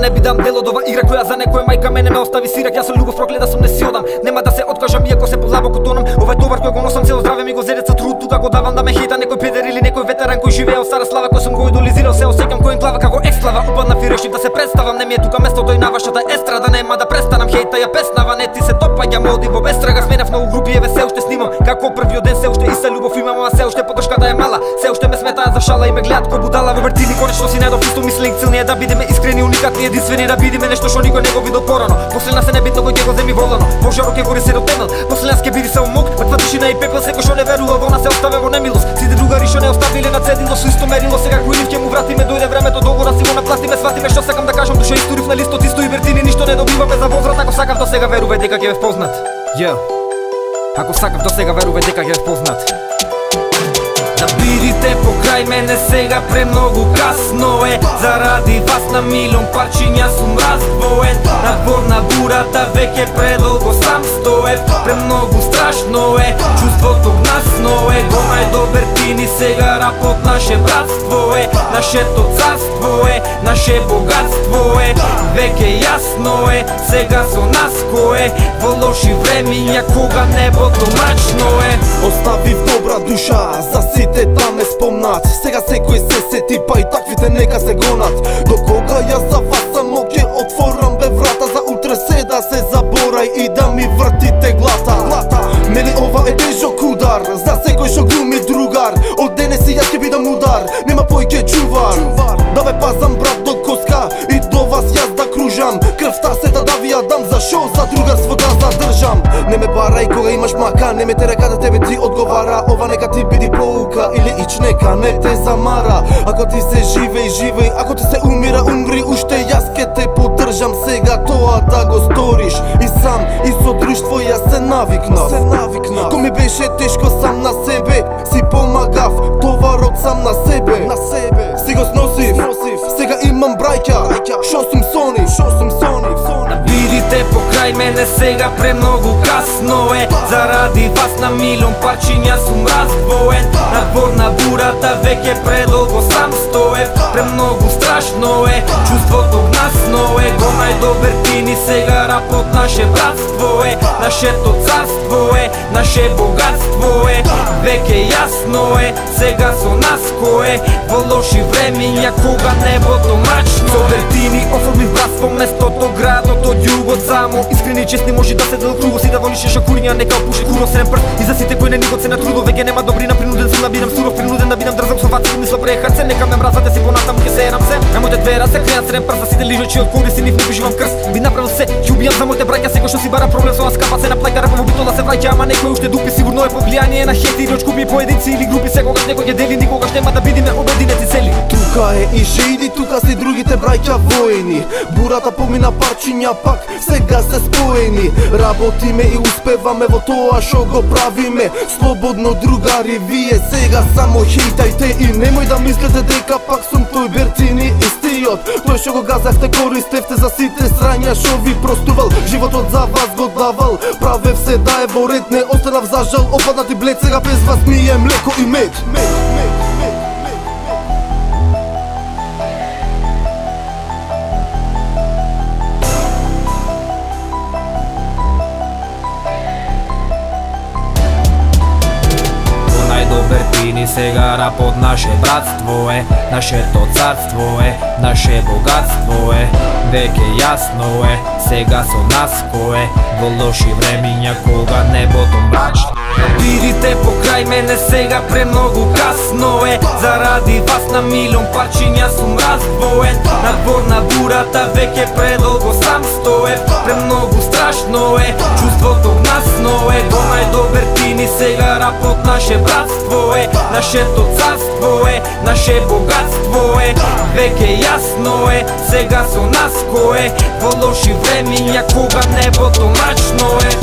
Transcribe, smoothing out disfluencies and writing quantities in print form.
не би дам дел од ова игра која за некоја мајка мене ме остави сирак. Јас со љубов прогледа сум, не си одам, нема да се откажам иако се подлабоко тонам. Ова е товар кој го носам, цело здраве ми го зедеца труд, тука го давам да ме хейта некој педер или некој ветеран кој живее од стара слава, кој сум го идолизирал, се осеќам кој глава како ексклава. Упаднав и решив да се представам, не ми е тука местото и на вашата естрада, нема да престанам хейта ја песнава, не ти се топаѓам, оди во безтрага, сменав многу групи, еве се уште снимам, како првиот ден се уште иста љубов имам, ама се уште поддршката е мала, се уште ме сметаат за шала и ме гледат ко будала во вртини. Конечно си најдов исто мисленик, целни е да бидеме искрени, уникатни, единствени, да видиме нешто што никој не го видел порано. После нас е небитно кој ќе го земи волано, пожарот ќе гори се до темел, после нас ќе биде само мок, мртва тишина и пепел, секој што не верува во нас се оставя во немилост. Сите другари што не оставиле на цедило со исто мерило, сега кој нив ќе му вратиме, дојде времето договора си го наплатиме, сватиме што сакам да кажам, душа историв на листот, исто и вертини, ништо не добиваме за возврат, ако сакав до сега верувај дека ќе ве познат. Ако сакав до сега верувај дека ќе ве познат. Да бидите покрај мене сега премногу касно е, заради вас на милион парчиња сум раздвоен. Надвор на бурата веќе предолго сам стоев, премногу страшно е, чувството гнасно е. Го најдобер ти ни сега рапот наше братство е, нашето царство е, наше богатство е. Веќе јасно е, сега со нас кој е, во лоши времиња кога небото мрачно е. Оставив добра душа, за сите да ме спомнат. Сега секој се сети, па и таквите нека се гонат. До кога јас за вас само ќе отворам бе врата, за утре се да се заборај и да ми вртите глата. Мели ова е тежок удар, за секој што глуми другар. Од денес и јас ќе бидам удар, нема појќе чувар. Да ве пазам брат до коска и до вас јас да кружам. Крвта сета да ви ја дам, за шо за другарство да задржам. Не ме барај кога имаш мака, не ме тера када тебе ти одговара. Ова нека ти биди поука или ич нека не те замара. Ако ти се живеј, живеј, ако ти се умира, умри. Уште јас ке те поддржам сега тоа да го сториш. И сам, и со друштво јас се навикнав. Ко ми беше тешко сам на себе, си помагав, товарот сам на себе. Си го сносив, сега имам браќа, шо сум со нив. Да бидите покрај мене сега премногу касно е, заради вас на милион парчиња сум раздвоен. Надвор на бурата веќе предолго сам стоев, премногу страшно е, чувството гнасно е. Го најдобер ти ни сега рапот наше братство е, нашето царство е, наше богатство е. Веќе јасно е, сега со нас кој е, во лоши времиња кога небото мрачно. Со вертини оформив братство, местото, градот од југот само. Искрени и честни може да се дел кругос и да волише шакуриња, нека опуши куро срем прст. И за сите кои не ни го ценат трудот, веќе нема добрина, принуден сум да бидам суров, принуден да бидам дрзав со ваци мисло прехарце. Нека ме мразате си понатаму ке се ерам се, на моите две раце креат срем прст, за сите лижачи од користи нив не биживам крст. Би направил се, ќе убијам за моите браќа, секој што си бара проблем со нас капа се на плаќа, рапа во битола се враќа, ама некој уште дупи, сигурно е под влијание на хейт или од шкупи поединци или групи. Секогаш некој ќе дели, никогаш нема да бидиме обединети цели. Тука е и Жејди, тука си другите браќа воени. Бурата помина парчиња пак, сега се споени. Работиме и успеваме во тоа шо го правиме. Слободно другари, вие сега само хейтајте и немој да мислите дека пак сум тој Бертини истиот. Тој што го газахте, користевте за сите срања шо ви простувал. Животот за вас го давал, правев се да е во ред, не останав за жал. Опаднати блед, сега без вас ми е млеко и мед. Бертини сега рапот наше братство е, нашето царство е, наше богатство е. Веќе јасно е, сега со нас кој е, во лоши времиња кога небото мрачно е. Бидите покрај мене сега премногу касно е, заради вас на милион парчиња сум раздвоен. Надвор на бурата веќе предолго сам стоев, премногу страшно е, чувството гнасно е. Го најдобер ти ни сега рапот наше братство е, нашето царство е, наше богатство е. Веќе јасно е, сега со нас кој е, во лоши времиња кога небото мрачно е.